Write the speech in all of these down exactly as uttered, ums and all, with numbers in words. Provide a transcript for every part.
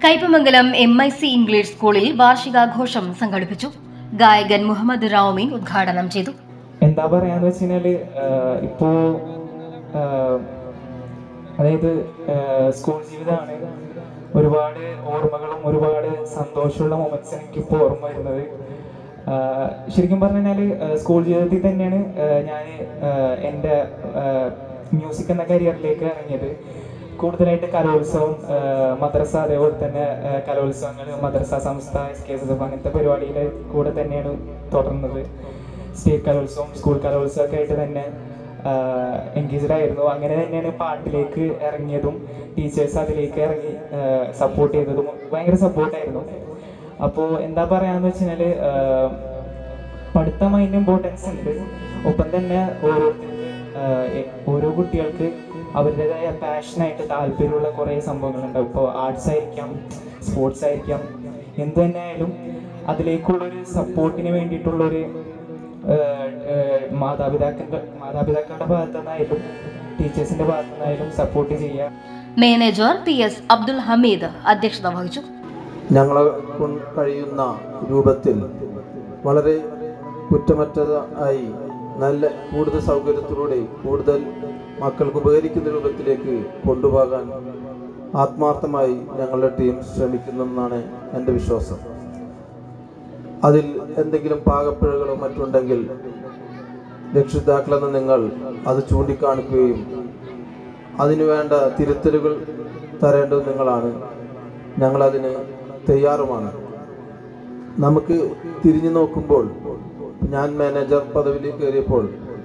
Kaipamangalam M I C English സ്കൂളിൽ വാർഷികാഘോഷം സംഘടിപ്പിച്ചു. ഗായകൻ മുഹമ്മദ് റാവുമീൻ ഉദ്ഘാടനം ചെയ്തു. എന്താ പറയാന്ന് വെച്ച് കഴിഞ്ഞാല് ഇപ്പോ അതായത് സ്കൂൾ ജീവിതമാണ്. ഒരുപാട് ഓർമ്മകളും ഒരുപാട് സന്തോഷമുള്ള മൊമെന്റ്സ് എനിക്കിപ്പോൾ ഓർമ്മ വരുന്നത്. ശരിക്കും പറഞ്ഞു കഴിഞ്ഞാൽ സ്കൂൾ ജീവിതത്തിൽ തന്നെയാണ് ഞാൻ എൻ്റെ മ്യൂസിക് എന്ന കരിയറിലേക്ക് ഇറങ്ങിയത്. കൂടുതലായിട്ട് കലോത്സവം, മദ്രസ, അതേപോലെ തന്നെ കലോത്സവങ്ങൾ, മദ്രസ സംസ്ഥ, എസ് കെ എസ് എഫ് അങ്ങനത്തെ പരിപാടിയുടെ കൂടെ തന്നെയാണ് തുടർന്നത്. സ്റ്റേറ്റ് കലോത്സവം, സ്കൂൾ കലോത്സവം ഒക്കെ ആയിട്ട് തന്നെ എൻഗേജ്ഡ് ആയിരുന്നു. അങ്ങനെ തന്നെയാണ് പാട്ടിലേക്ക് ഇറങ്ങിയതും ടീച്ചേഴ്സ് അതിലേക്ക് ഇറങ്ങി സപ്പോർട്ട് ചെയ്തതും ഭയങ്കര സപ്പോർട്ടായിരുന്നു. അപ്പോൾ എന്താ പറയാന്ന് വെച്ച് കഴിഞ്ഞാൽ പഠിത്തം അതിൻ്റെ ഇമ്പോർട്ടൻസ് ഉണ്ട്. ഒപ്പം തന്നെ ഓരോരുത്തർക്ക് ഓരോ കുട്ടികൾക്ക് അവരുടേതായ പാഷനായിട്ട് താല്പര്യമുള്ള കുറേ സംഭവങ്ങളുണ്ടാവും. ഇപ്പോൾ ആർട്സ് ആയിരിക്കാം, സ്പോർട്സ് ആയിരിക്കാം, എന്ത് തന്നെ ആയാലും അതിലേക്കുള്ളൊരു സപ്പോർട്ടിന് വേണ്ടിയിട്ടുള്ളൊരു മാതാപിതാക്കളുടെ മാതാപിതാക്കളുടെ ഭാഗത്തു നിന്നായാലും ടീച്ചേഴ്സിന്റെ ഭാഗത്തു നിന്നായാലും സപ്പോർട്ട് ചെയ്യുക. Manager P S Abdul Hameed അധ്യക്ഷത വഹിച്ചു. ഞങ്ങളെ കഴിയുന്ന രൂപത്തിൽ വളരെ കുറ്റമറ്റതായി നല്ല കൂടുതൽ സൗകര്യത്തിലൂടെ കൂടുതൽ മക്കൾക്ക് ഉപകരിക്കുന്ന രൂപത്തിലേക്ക് കൊണ്ടുപോകാൻ ആത്മാർത്ഥമായി ഞങ്ങളുടെ ടീം ശ്രമിക്കുന്നെന്നാണ് എൻ്റെ വിശ്വാസം. അതിൽ എന്തെങ്കിലും പാകപ്പിഴകളോ മറ്റുണ്ടെങ്കിൽ രക്ഷിതാക്കളെന്ന നിങ്ങൾ അത് ചൂണ്ടിക്കാണിക്കുകയും അതിനുവേണ്ട തിരുത്തലുകൾ തരേണ്ടത് നിങ്ങളാണ്. ഞങ്ങളതിന് തയ്യാറുമാണ്. നമുക്ക് തിരിഞ്ഞു നോക്കുമ്പോൾ ഞാൻ മാനേജർ പദവിയിലേക്ക് കയറിയപ്പോൾ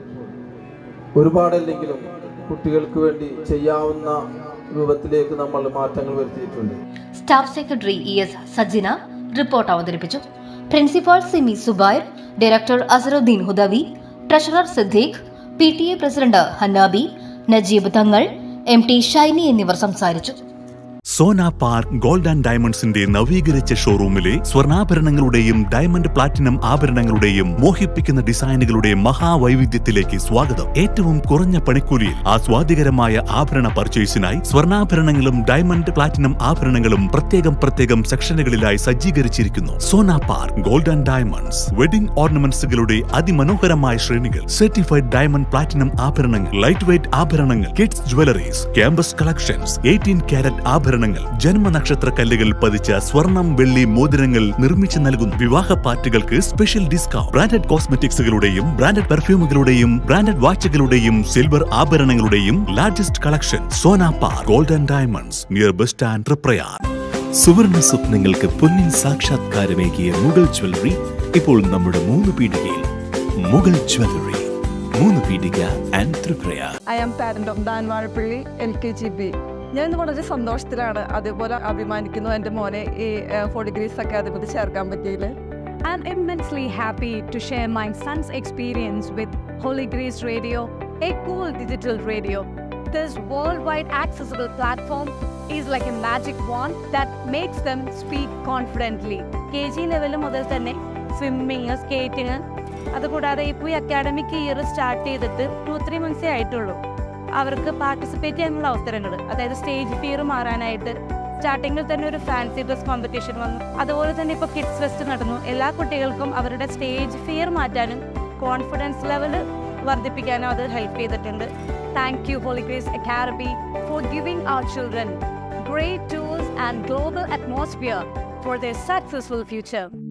ഒരുപാടല്ലെങ്കിലും കുട്ടികൾക്ക് വേണ്ടി ചെയ്യാവുന്ന രൂപത്തിലേക്ക് നമ്മൾ മാറ്റങ്ങൾ വരുത്തിയിട്ടുണ്ട്. Staff secretary E S Sajina report അവതരിപ്പിച്ചു. Principal Simi Zubair, director Azharuddin Hudavi, treasurer Siddique, P T A president Hannabi, Najeeb Thangal, M T Shiny എന്നിവർ സംസാരിച്ചു. സോന പാർക്ക് ഗോൾഡ് ആൻഡ് ഡയമണ്ട്സിന്റെ നവീകരിച്ച ഷോറൂമിലെ സ്വർണ്ണാഭരണങ്ങളുടെയും ഡയമണ്ട് പ്ലാറ്റിനം ആഭരണങ്ങളുടെയും മോഹിപ്പിക്കുന്ന ഡിസൈനുകളുടെ മഹാവൈവിധ്യത്തിലേക്ക് സ്വാഗതം. ഏറ്റവും കുറഞ്ഞ പണിക്കൂലിയിൽ ആസ്വാദികരമായ ആഭരണ പർച്ചേസിനായി സ്വർണ്ണാഭരണങ്ങളും ഡയമണ്ട് പ്ലാറ്റിനം ആഭരണങ്ങളും പ്രത്യേകം പ്രത്യേകം സെക്ഷനുകളിലായി സജ്ജീകരിച്ചിരിക്കുന്നു. Sona park gold and diamonds wedding ഓർണമെന്റ്സുകളുടെ അതിമനോഹരമായ ശ്രേണികൾ, സർട്ടിഫൈഡ് ഡയമണ്ട് പ്ലാറ്റിനം ആഭരണങ്ങൾ, ലൈറ്റ് വെയ്റ്റ് ആഭരണങ്ങൾ, kids jewelleries, campus collections, eighteen carat ആഭരണങ്ങൾ, ജന്മനക്ഷത്ര കല്ലുകൾ പതിച്ച സ്വർണം, വെള്ളി മോതിരങ്ങൾ നിർമ്മിച്ചു നൽകുന്നു. വിവാഹ പാർട്ടികൾക്ക് സ്പെഷ്യൽ ഡിസ്കൗണ്ട്. ബ്രാൻഡഡ് കോസ്മെറ്റിക്സുകളുടെയും ബ്രാൻഡഡ് പെർഫ്യൂമുകളുടെയും ബ്രാൻഡഡ് വാച്ചുകളുടെയും സിൽവർ ആഭരണങ്ങളുടെയും largest collection. Sona park gold and diamonds, near bus stand, Triprayar. സുവർണ സ്വപ്നങ്ങൾക്ക് പൊന്നിൻ സാക്ഷാത്കാരമേകിയ മുഗൾ ജ്വല്ലറി ഇപ്പോൾ നമ്മുടെ മൂന്ന് പീടികയിൽ. Mughal jewellery, Moonnupeedika and Triprayar. I am parent of Dhan Vazhappally L K G B. ഞാൻ ഇന്ന് വളരെ സന്തോഷത്തിലാണ്, അതേപോലെ അഭിമാനിക്കുന്നു എൻ്റെ മോനെ ഈ ഫോർ ഡിഗ്രീസ് അക്കാദമിയിൽ ചേർക്കാൻ പറ്റിയില്ല. I'm immensely happy to share my son's experience with Holy Grace Radio, a cool digital radio. This worldwide accessible platform is like a magic wand that makes them speak confidently. K G level മുതൽ തന്നെ swimming, skating, അതുകൂടാതെ ഇപ്പോൾ ഈ academic year start ചെയ്തിട്ട് two three മന്ത്സേ ആയിട്ടുള്ളൂ. അവർക്ക് participate ചെയ്യാനുള്ള അവസരങ്ങൾ, അതായത് സ്റ്റേജ് ഫിയർ മാറാനായിട്ട് സ്റ്റാർട്ടിങ്ങിൽ തന്നെ ഒരു ഫാൻസി ഡ്രസ് കോമ്പറ്റീഷൻ വന്നു. അതുപോലെ തന്നെ ഇപ്പോൾ കിഡ്സ് ഫെസ്റ്റ് നടന്നു. എല്ലാ കുട്ടികൾക്കും അവരുടെ സ്റ്റേജ് ഫിയർ മാറ്റാനും കോൺഫിഡൻസ് ലെവൽ വർദ്ധിപ്പിക്കാനും അത് ഹെൽപ്പ് ചെയ്തിട്ടുണ്ട്. Thank you Holy Grace Academy for giving our children great tools and global atmosphere for their successful future.